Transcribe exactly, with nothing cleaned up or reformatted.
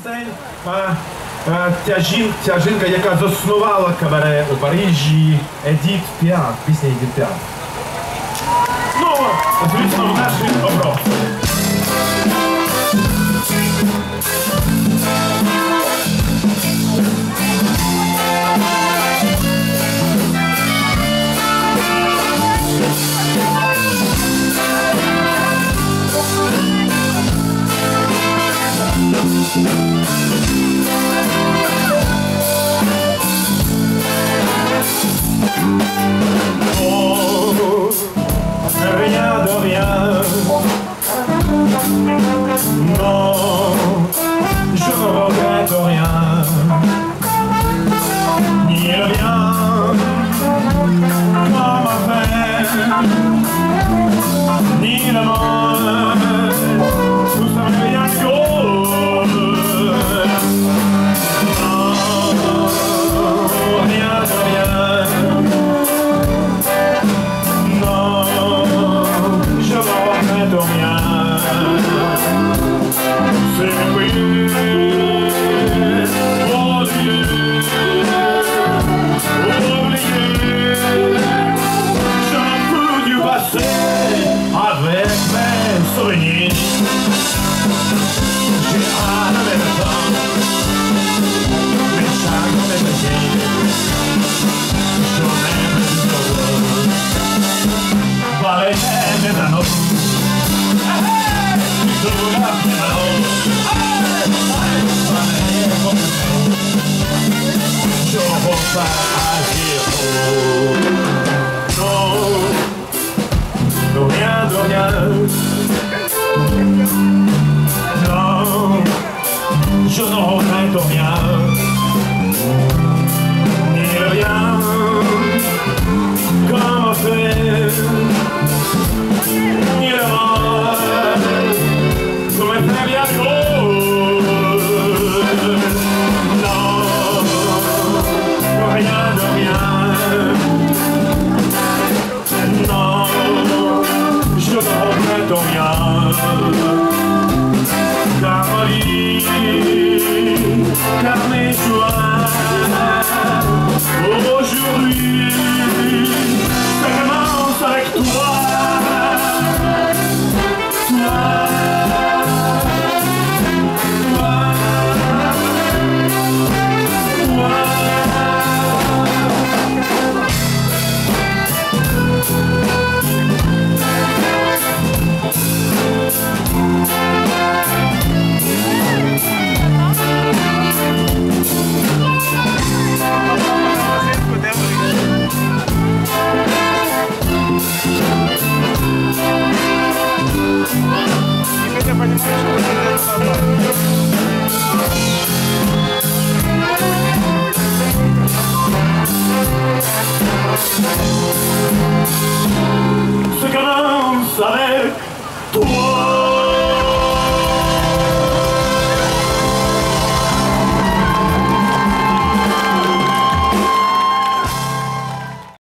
пісень. Ця жінка, ця жінка, яка заснувала кабаре у Парижі, Édith Piaf, пісня Édith Piaf. Ну, звісно, в наших обробках. Rien de rien. Non, je ne regrette rien. Ni le bien, comme un frère, ni le mal, tout ça ne vient qu'au. Non, rien de rien. Non, rien de rien. Non, je ne regrette rien. Ni le bien, comme un fait, ni le mal, comme un fait bien gros. Non, rien de rien. Non, je ne regrette rien. Car ma vie, car mes joies, aujourd'hui, ça commence avec toi.